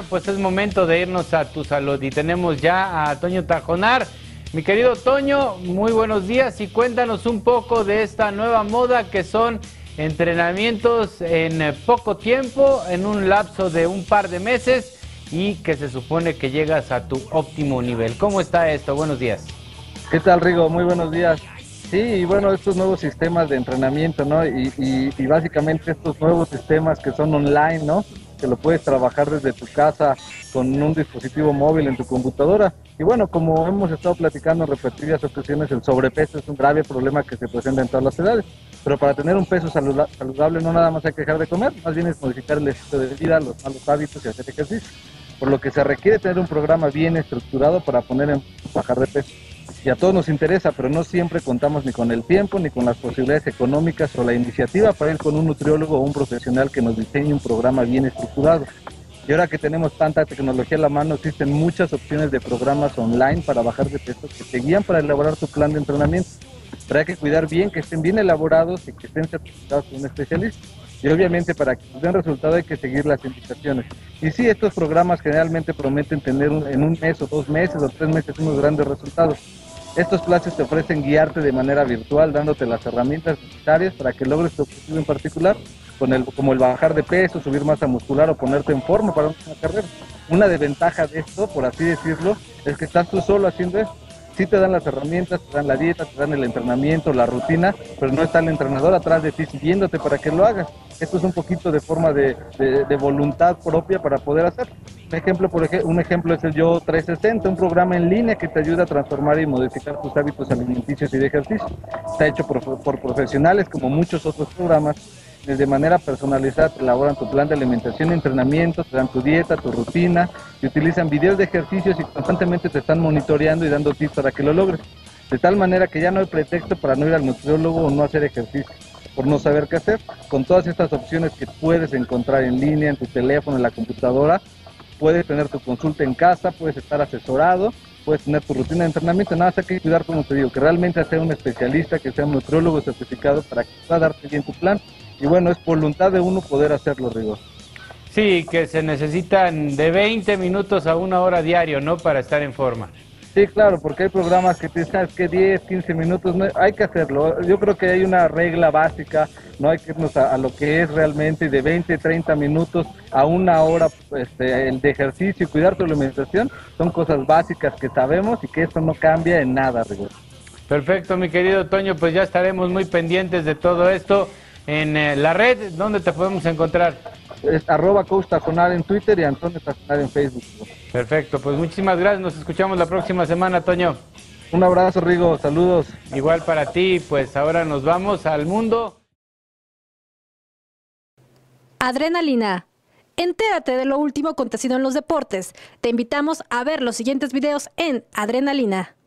pues es momento de irnos a Tu Salud y tenemos ya a Toño Tajonar. Mi querido Toño, muy buenos días y cuéntanos un poco de esta nueva moda que son entrenamientos en poco tiempo, en un lapso de un par de meses y que se supone que llegas a tu óptimo nivel. ¿Cómo está esto? Buenos días. ¿Qué tal, Rigo? Muy buenos días. Sí, y bueno, estos nuevos sistemas de entrenamiento, ¿no? Y básicamente estos nuevos sistemas que son online, ¿no? Que lo puedes trabajar desde tu casa con un dispositivo móvil en tu computadora. Y bueno, como hemos estado platicando en repetidas ocasiones, el sobrepeso es un grave problema que se presenta en todas las edades. Pero para tener un peso saludable no nada más hay que dejar de comer, más bien es modificar el estilo de vida, los malos hábitos y hacer ejercicio. Por lo que se requiere tener un programa bien estructurado para bajar de peso. Y a todos nos interesa, pero no siempre contamos ni con el tiempo, ni con las posibilidades económicas o la iniciativa para ir con un nutriólogo o un profesional que nos diseñe un programa bien estructurado. Y ahora que tenemos tanta tecnología a la mano, existen muchas opciones de programas online para bajar de peso que te guían para elaborar tu plan de entrenamiento. Pero hay que cuidar bien que estén bien elaborados y que estén certificados por un especialista. Y obviamente para que den resultado hay que seguir las indicaciones. Y sí, estos programas generalmente prometen tener en un mes o 2 meses o 3 meses unos grandes resultados. Estos clases te ofrecen guiarte de manera virtual, dándote las herramientas necesarias para que logres tu objetivo en particular, como el bajar de peso, subir masa muscular o ponerte en forma para una carrera. Una desventaja de esto, por así decirlo, es que estás tú solo haciendo esto. Sí te dan las herramientas, te dan la dieta, te dan el entrenamiento, la rutina, pero no está el entrenador atrás de ti siguiéndote para que lo hagas. Esto es un poquito de forma de voluntad propia para poder hacerlo. Un ejemplo es el Yo 360, un programa en línea que te ayuda a transformar y modificar tus hábitos alimenticios y de ejercicio. Está hecho por profesionales como muchos otros programas. De manera personalizada te elaboran tu plan de alimentación y entrenamiento, te dan tu dieta, tu rutina, y utilizan videos de ejercicios y constantemente te están monitoreando y dando tips para que lo logres. De tal manera que ya no hay pretexto para no ir al nutriólogo o no hacer ejercicio por no saber qué hacer. Con todas estas opciones que puedes encontrar en línea, en tu teléfono, en la computadora, puedes tener tu consulta en casa, puedes estar asesorado, puedes tener tu rutina de entrenamiento. Nada más hay que cuidar, como te digo, que realmente sea un especialista, que sea un nutriólogo certificado para que pueda darte bien tu plan. Y bueno, es voluntad de uno poder hacerlo, Rigo. Sí, que se necesitan de 20 minutos a 1 hora diario, ¿no? Para estar en forma. Sí, claro, porque hay programas que te dicen que 10, 15 minutos, no, hay que hacerlo. Yo creo que hay una regla básica, no hay que irnos a lo que es realmente de 20, 30 minutos a 1 hora el de ejercicio y cuidar tu alimentación. Son cosas básicas que sabemos y que esto no cambia en nada, Rigo. Perfecto, mi querido Toño, pues ya estaremos muy pendientes de todo esto en la red. ¿Dónde te podemos encontrar? Es @Coach Tajonar en Twitter y Antonio Tajonar en Facebook. Perfecto, pues muchísimas gracias. Nos escuchamos la próxima semana, Toño. Un abrazo, Rigo. Saludos. Igual para ti, pues ahora nos vamos al mundo. Adrenalina. Entérate de lo último acontecido en los deportes. Te invitamos a ver los siguientes videos en Adrenalina.